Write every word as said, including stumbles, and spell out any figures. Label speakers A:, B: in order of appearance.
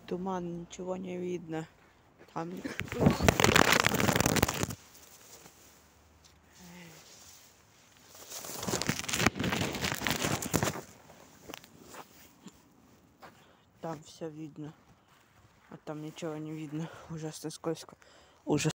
A: Туман, ничего не видно. Там... Там все видно. А там ничего не видно. Ужасно скользко. Ужас.